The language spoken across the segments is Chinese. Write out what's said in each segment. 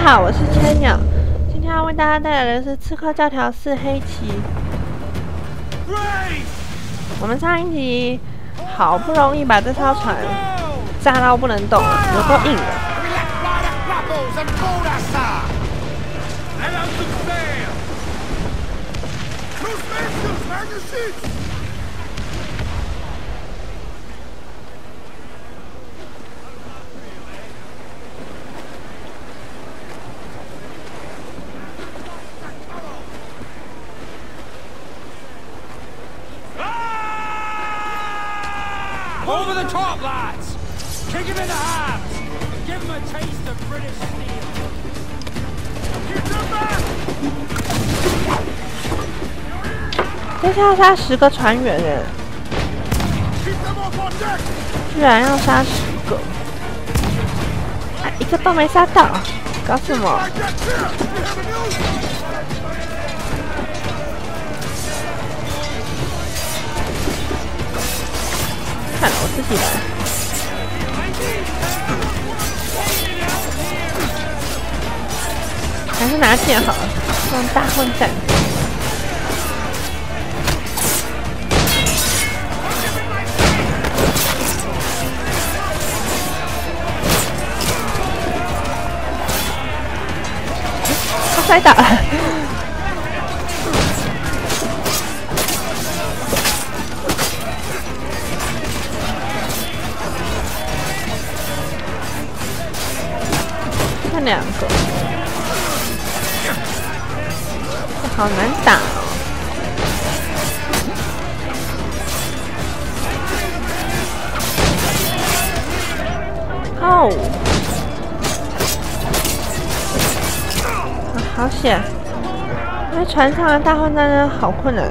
好，我是千鸟，今天要为大家带来的是《刺客教条4：黑旗》。我们上一集好不容易把这艘船炸到不能动了，有够硬的。 Over the top, lads! Kick him in the hands! Give him a taste of British steel! Keep them back! 这下要杀10个船员耶！居然要杀10个，哎，一个都没杀到，搞什么？看了，我自己来。还是拿剑好了，这种大混战。他摔倒了。2个，好难打哦！好险！在船上的大混战真的好困难。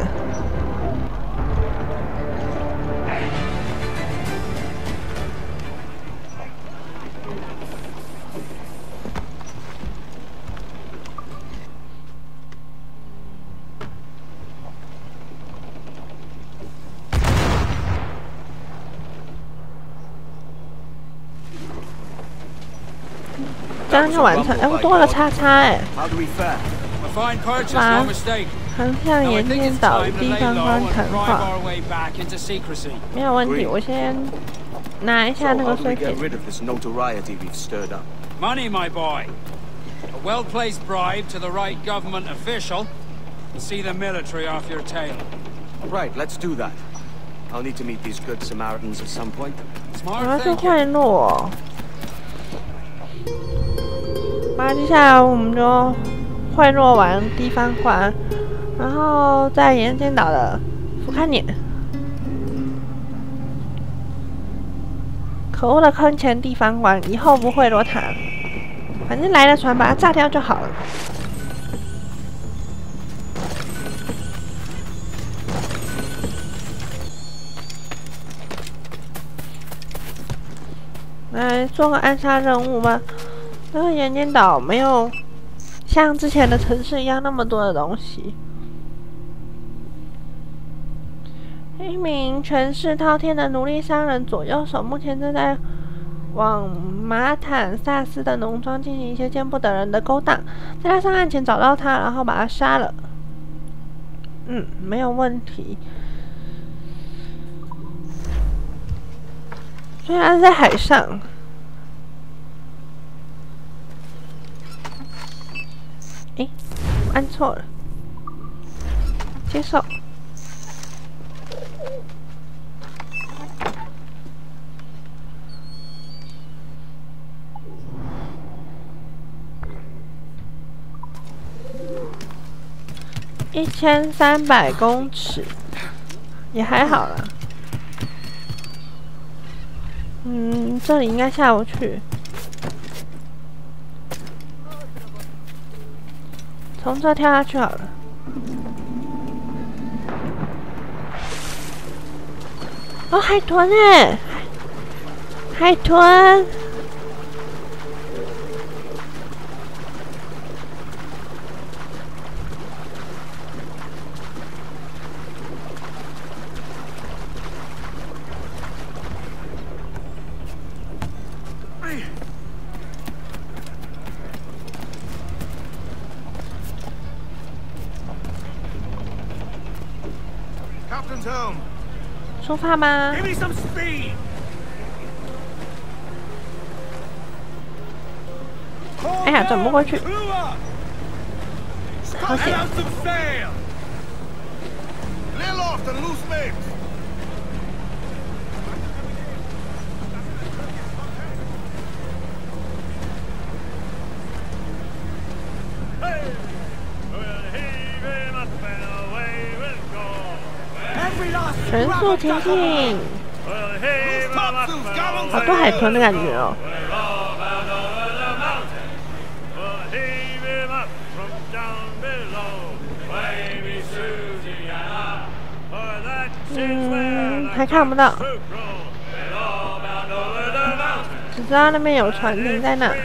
这样就完成。哎，我多了叉叉哎！把航向岩间岛地方官谈话，没有问题。我先拿一下那个碎片。 Money, my boy. A well-placed bribe to the right government official, and see the military off your tail. Right, let's do that. I'll need to meet these good Samaritans at some point. 我要去贿赂。那接下来我们就贿赂完地方官，然后在岩间岛的福康年。可恶的坑钱地方官，以后不贿赂他，反正来了船把它炸掉就好了。来做个暗杀任务吧。这个岩间岛没有像之前的城市一样那么多的东西。一名权势滔天的奴隶商人左右手目前正在往马坦萨斯的农庄进行一些见不得人的勾当，在他上岸前找到他，然后把他杀了。没有问题。虽然在海上。诶，按错了，接受。1300公尺，也还好啦。这里应该下不去。从这跳下去好了。哦，海豚哎，海豚！ Captain's helm. 出发吗？ Give me some speed! 哎呀，转不过去， Crew up! 好 Let 险！ out some sail! Lay aloft and loose mates. Every last 全速前进， Topsails, gallant 好多海豚的感觉哦。 还看不到，只知道那边有船停在那。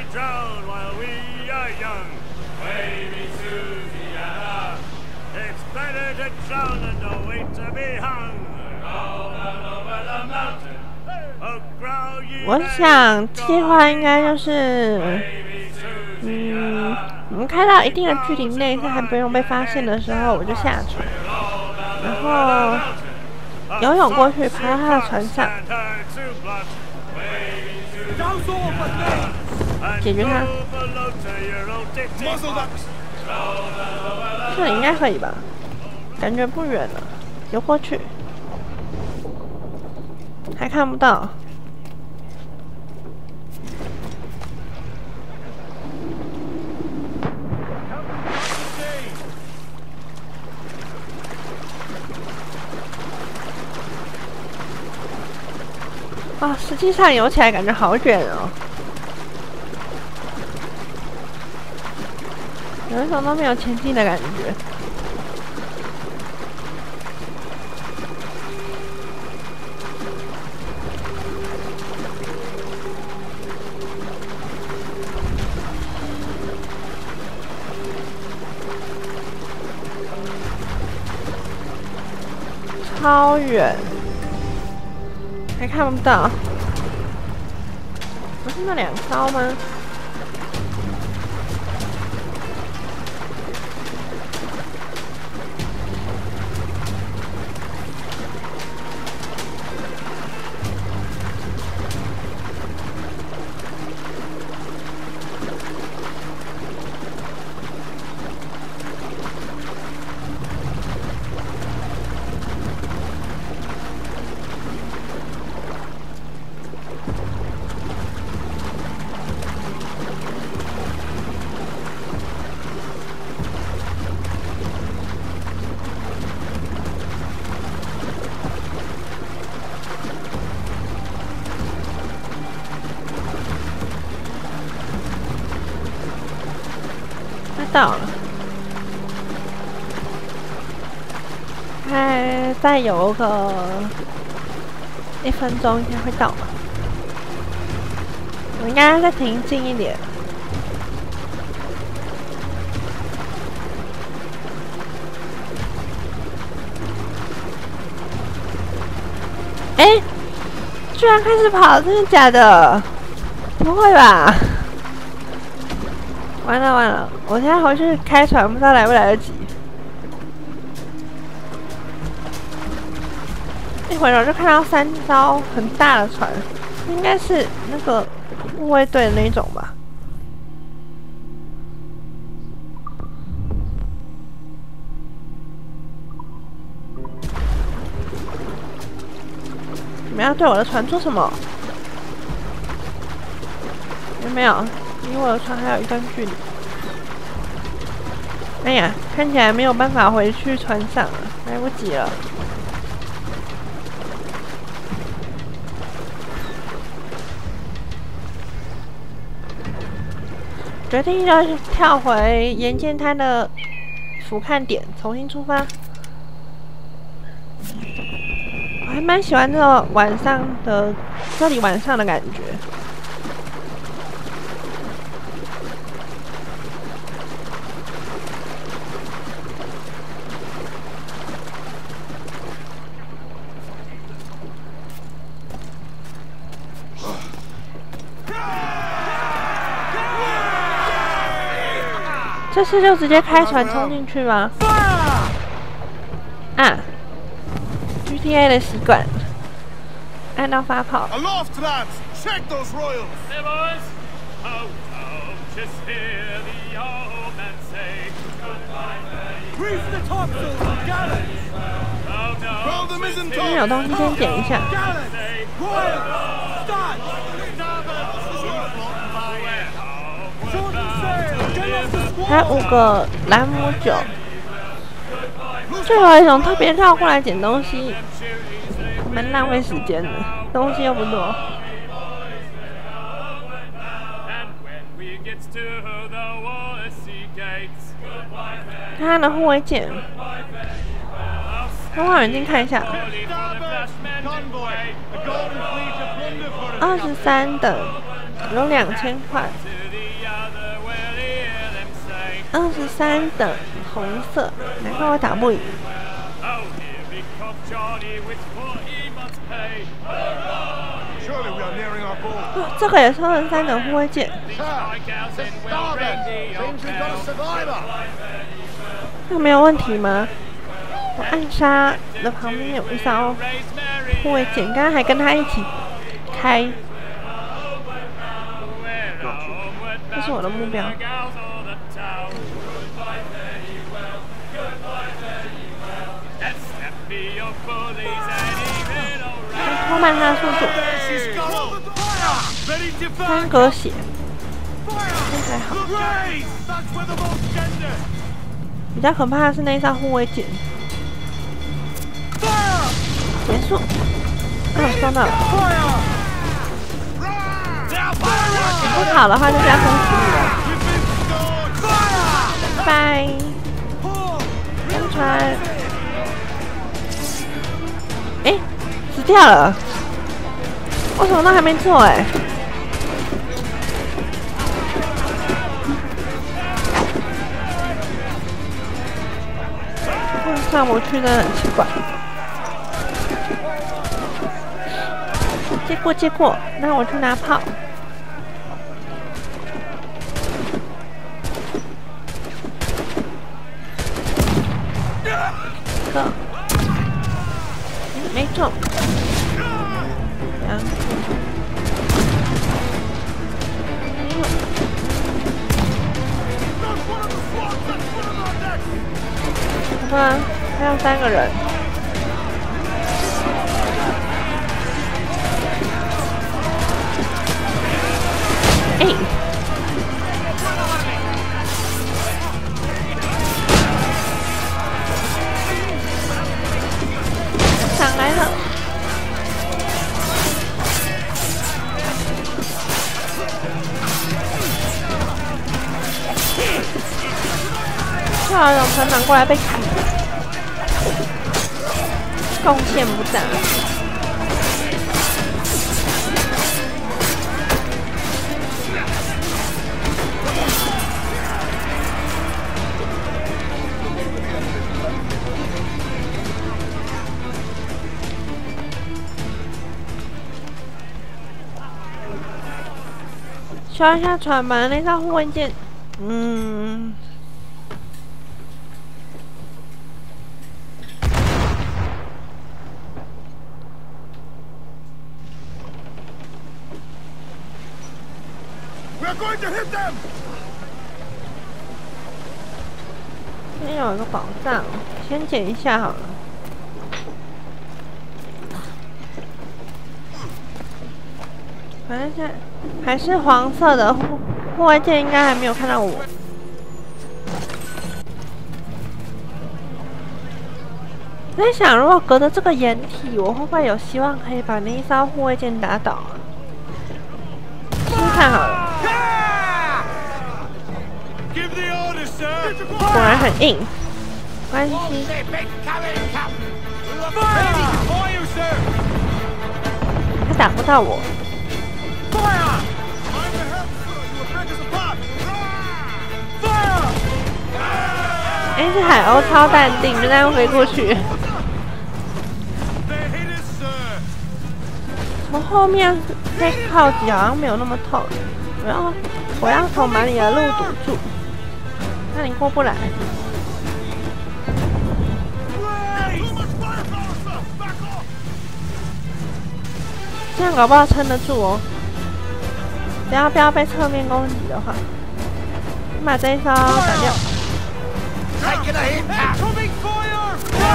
我想计划应该就是，我们开到一定的距离内，在还不用被发现的时候，我就下船，然后游泳过去，爬到他的船上，解决他。这里应该可以吧？感觉不远了，游过去，还看不到。啊，实际上游起来感觉好卷哦，有一种都没有前进的感觉。超远。还看不到，不是那2艘吗？到了，再游个1分钟应该会到吧。我应该再停近一点。哎，居然开始跑，真的假的？不会吧？完了完了！我现在回去开船，不知道来不来得及。一回头就看到3艘很大的船，应该是那个护卫队的那一种吧。你们要对我的船做什么？有没有？离我的船还有一段距离。哎呀，看起来没有办法回去船上了，来不及了。决定就跳回岩间滩的俯瞰点，重新出发。我还蛮喜欢这种晚上的这里晚上的感觉。这次就直接开船冲进去吗？啊！ GTA 的习惯，按到发炮。 Aloft, lads! Check those royals! Hey, boys! Ho, ho, just hear the old man say goodbye, baby. Reef the topsails, gallants! Oh, no. Roll the mizzen 这边有 top! 东西，先捡一下。 Gallants! Royals! Start! Shorten sail! Get off the 还有 squall! 5个兰姆酒。最后一种特别绕过来捡东西，蛮浪费时间的，东西又不多。 And when we get to the Wallasey gates, 看它的护卫舰，通望远镜看一下， only for the Flashmen and wait 23等，有2000块。 to the other we'll hear them say, 23等，红色，难怪我打不赢。 oh, here we come Johnny with what he must pay. Surely we are nearing our goal. 哦，这个也是23等护卫舰， These high gals and we'll ring the old Seems we've got a bell. survivor. 这个没有问题吗？我暗杀的旁边有一艘 Raise Mary, 护卫舰，刚刚还跟他一起开， we're homeward 这是我的目标。 bound, gals all the town. And step me your bullies and even alright. 拖慢他的速度， She's got all the fire! Ready to 三 burn! 格血， Fire! 现在好。 Raise! That's where the most tender! 比较可怕的是那一艘护卫舰， Fire! 结束。收到了。 Fire! Now fire! 不好的话就加封死你了， We've been scored! Fire! 拜拜。 Pull! 宣传。哎，死掉了！我什么都还没做哎。上不去真的很奇怪。接过，那我去拿炮。个，没中。哇，还有3个人。哎，上来了。跳龙船长过来被砍，贡献不大。修一下船吧，那艘护卫舰， We're going to hit them! 这边有一个宝藏，先捡一下好了。反正现在还是黄色的护卫舰，应该还没有看到我。我在想，如果隔着这个掩体，我会不会有希望可以把那一艘护卫舰打倒啊？试试看好了。 Give the order, sir! 果然很硬，没关系。 Fire, sir! 他打不到我。 Fire! I'm the help, sir! You will break us apart! Fire! 哎，这海鸥超淡定，就这样飞过去。 They hit us, sir! 从后面被炮击好像没有那么痛，我要从把你的路堵住，那你过不来。 Too much firepower, sir! Back off! 这样搞不好撑得住哦。只要不要被侧面攻击的话，把这一招打掉。 Taking a hit, Cap! Incoming fire!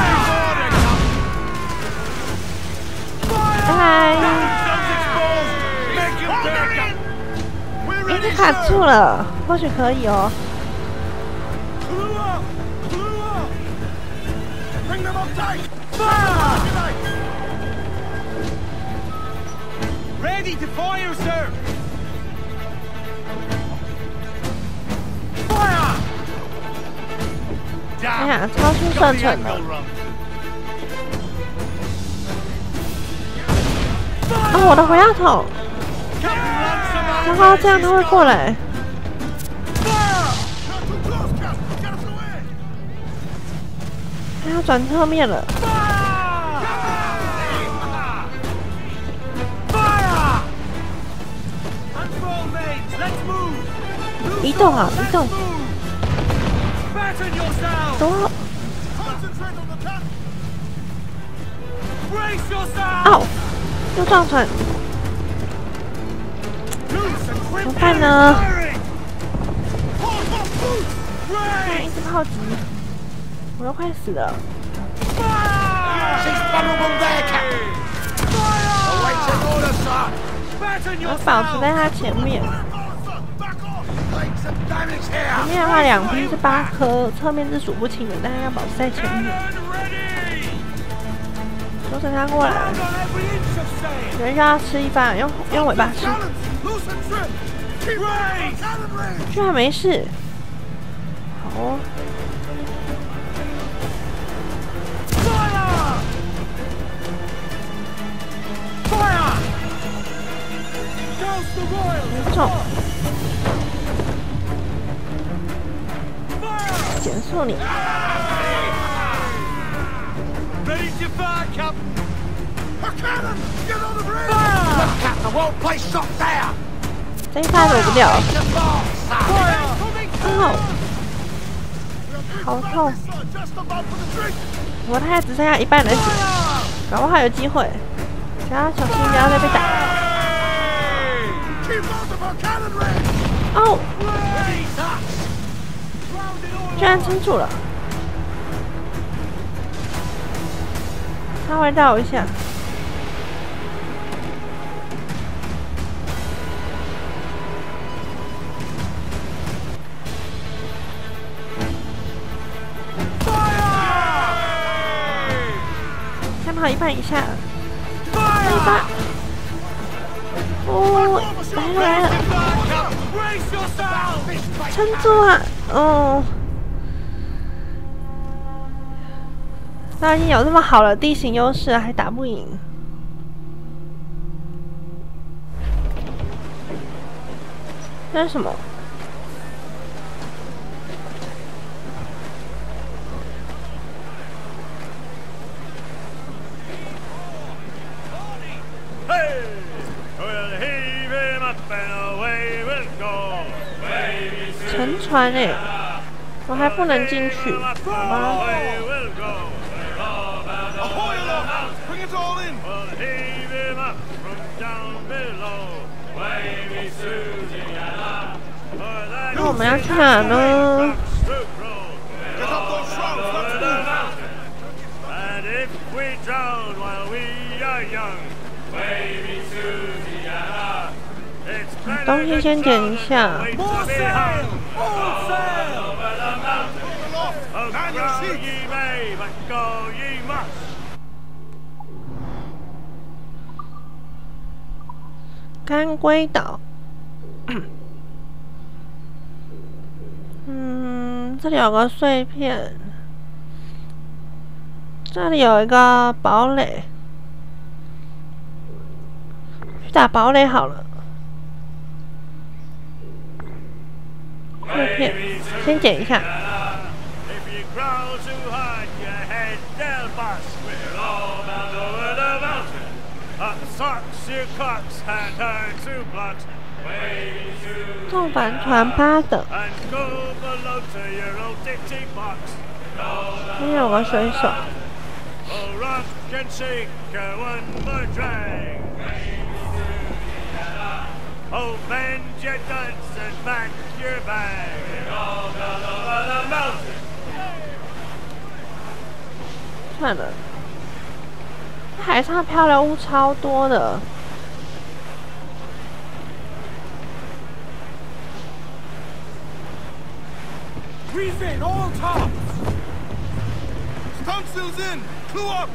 拜拜。 Guns exposed! Make him back! We're 哎， ready, 它卡 sir! 住了，或许可以哦。 Clue up! Clue up! Bring them up tight! Fire! Ready to fire, sir! Fire! 哎呀，超出射程了。哦，我的火药桶。然后这样他会过来。他要转侧面了。移动啊，移动。多。哦，又撞船。怎么办呢？看，一直炮击，我都快死了。 She's vulnerable there, Cap! Awaiting orders, sir! 我保持在他前面。 Take some damage 前 here! 面的话2批是8颗，侧面是数不清的，但是要保持在前面。阻止他过来，人就要吃一半，用尾巴吃。居然没事，好哦。没中，减速你。 Ready to fire, Captain! A cannon! Get on the bridge! Look, Cap, the well-placed shot there! 这一发躲不掉。 Take the mark, sir! 哦，好痛！ Just about for the drink! 我大概只剩下一半的血，搞不好有机会。只要小心，不要再被打。 Keep out of our cannon range! 哦，居然撑住了。稍微绕一下。看到一半以下了。这一发。哦，来了来了。 Brace yourself! 撑住啊！哦，他已经有这么好的地形优势，还打不赢。那是什么？沉船哎，我还不能进去，好吧？ Ahoy aloft! Bring it all in! down below. Wavy Susiana. 那我们要去哪呢？ Get up those shrouds, let's move. And if we drown while we are young, Wavy Susiana. 东西先捡一下。 More sail! All sail! And your seats! Ye may, but go ye must. 干龟岛。这里有个碎片，这里有一个堡垒，去打堡垒好了。碎片，先捡一下。 If you growl too hard, your head they'll bust. We're all bound over the mountain. Up socks, you cocks, and turn to blocks. 重帆船8等， And go below to your old ditty box. 这边有个水手。 Oh, rock and shake, one more drag. Open your guns and pack your bag. We're all gone over the mountain. 算了，海上漂流物超多的。 Reef in, all tops! Stunsails in! Clue up!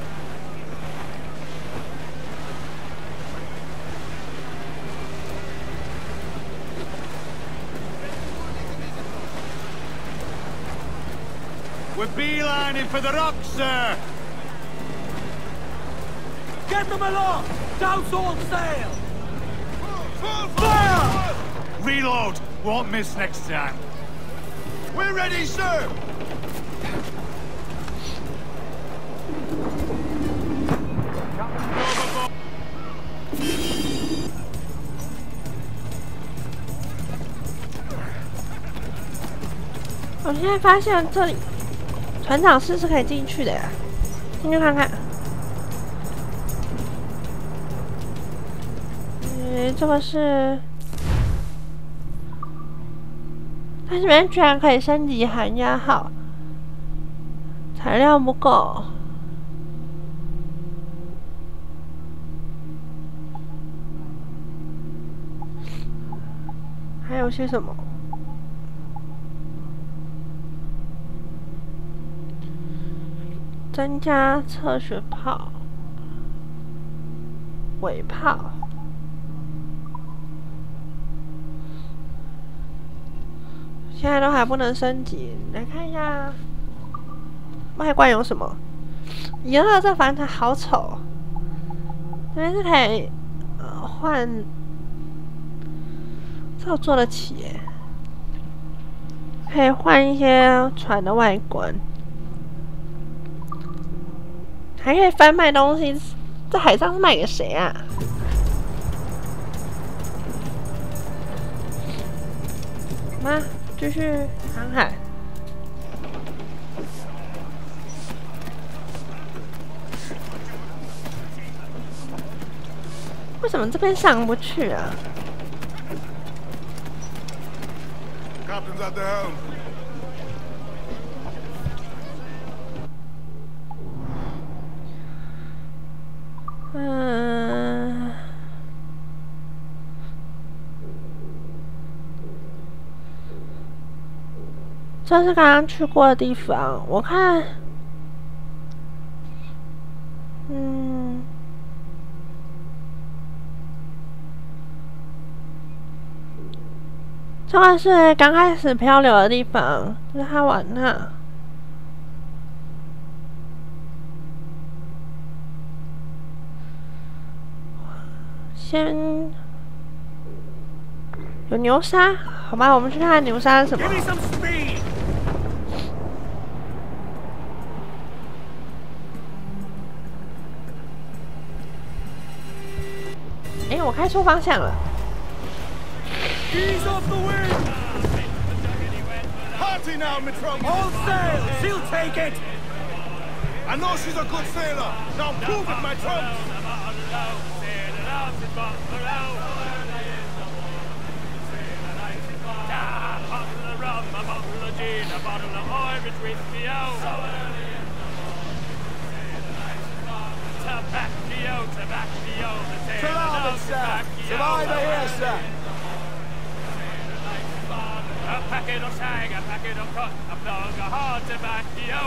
We're beelining for the rocks, sir. Get them aloft! Douse all sail! Fire! Reload. Won't miss next time. We're ready, sir! 我现在发现这里船长室是可以进去的呀，进去看看。这个是，它这边居然可以升级寒鸦号，材料不够。还有些什么？ 增加侧旋炮、尾炮，现在都还不能升级。来看一下外观有什么。哟，这房子好丑！这边是可以换，这我做得起耶，可以换一些船的外观。 还可以贩卖东西，在海上是卖给谁啊？妈，继续航海。为什么这边上不去啊？ Captain's at the helm. 这是刚刚去过的地方，我看，这个是刚开始漂流的地方，就是他往那。 先有牛鲨，好吧，我们去看看牛鲨是什么。哎，我开错方向了。 Ease off the wind! Party now, Mitrom! All sail! She'll take it! I know she's a good sailor. Now prove it, my trumps! A bottle of gin, a bottle of Irish whiskey, Tobacco, tobacco, the sailor loves tobacco. Survive here, sir! A packet of shag, a packet of cut, a plug of hard tobacco.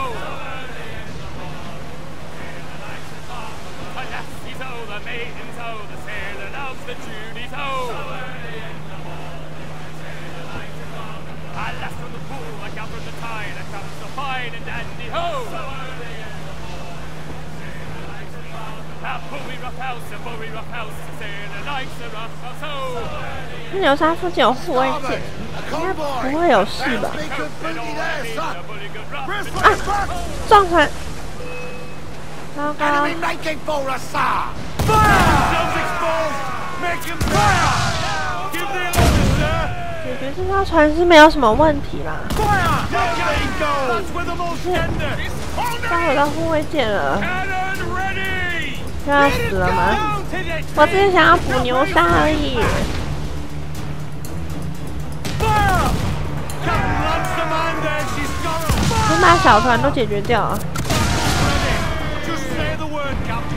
A lassie's oh, the maiden's oh, the sailor loves the Judy's oh. I lass from the pool, I come from the tide, I come so fine and dandy ho! A bully rough house, a bully rough house, the sailor likes a rough house ho! 这牛鲨附近有护卫舰，应该不会有事吧？啊！撞船！糟糕！ Enemy making for us, sir! Fire! Exposed! Make him fire! Give the order, sir! 解决这艘船是没有什么问题啦。 Fire! That's with the most tender! 刚回到护卫舰了， Cannon ready! 就要死了吗？我只是想要捕牛鲨而已。 把小团都解决掉。 Just say the word, Captain.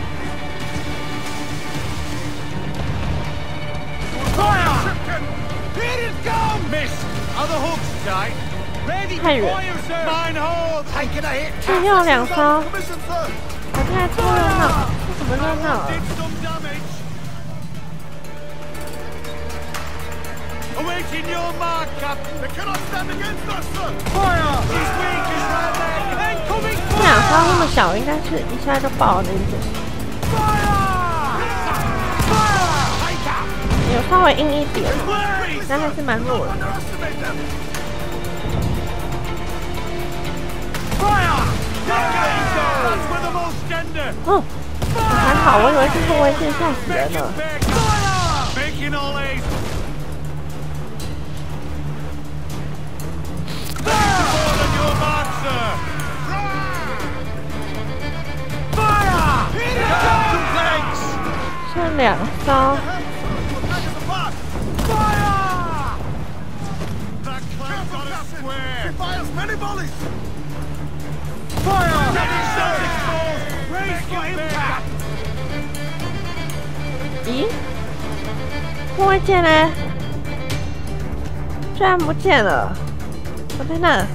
Fire! Here it comes! Miss, are the hooks tight? Ready to 太远。 fire, sir. Mine hold. Taking a hit. 这又有2艘， Commission, sir. 好像还超热闹，这怎么热闹啊？ Did some damage. Awaiting your mark, Captain. They cannot stand against us, sir. Fire! He's weak as right there. Incoming 这2艘那么小，应该是一下就爆的那种， fire! Fire! Take out! 有稍微硬一点， Please! 但还是蛮弱的。 Underestimate them. Fire! That's with the most tender. 哦，还好，我以为是后卫线，吓死人了。 Fire! Making all ace. Fire! On your mark, sir. Fire! Captain Planks! 剩2艘， Fire! That clown's got us square. He fires many volleys. Fire! Ready, sir. Raise for impact. 咦，后卫线嘞？居然不见了！我在那。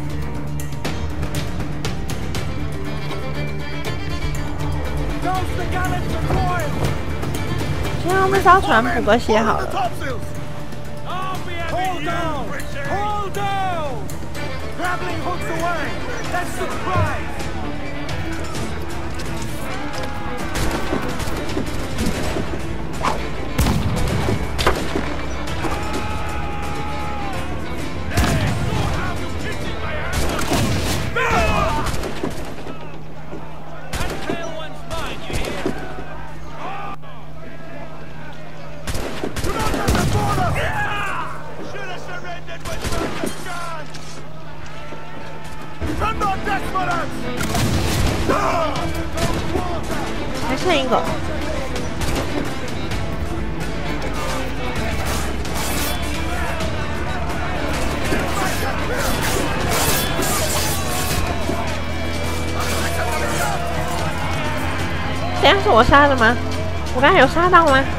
Goes the gallants and royals. 先用这艘船补个血好了。 Hold down! Hold down! Grappling hooks away! That's the prize! Desperate! 还剩一个。等下是我杀的吗？我刚才有杀到吗？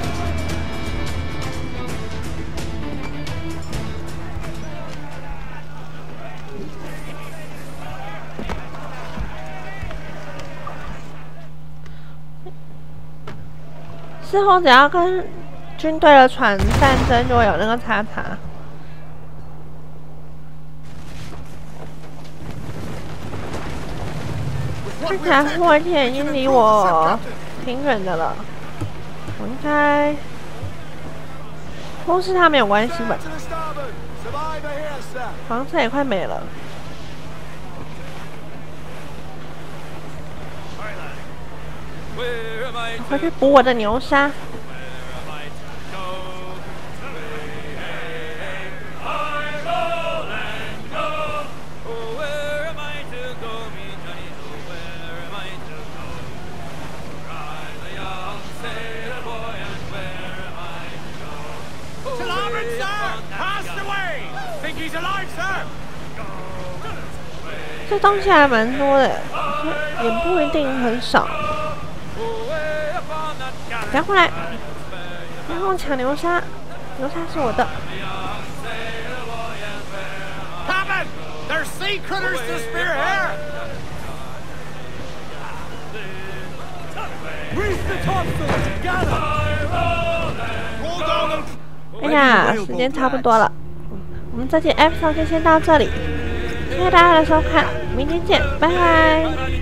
之后只要跟军队的船战争，就会有那个叉叉。看起来护卫舰已经离我挺远的了，我应该都是他没有关系吧？房子也快没了。 回去补我的牛杀。这东西还蛮多的，也不一定很少。 不要过来！不要跟我抢牛杀，牛杀是我的。 Captain, there's sea critters to spear here. Reach the topsails, gather. Roll down and 哎呀，时间差不多了，我们这期 episode 就先到这里，谢谢大家的收看，明天见，拜拜。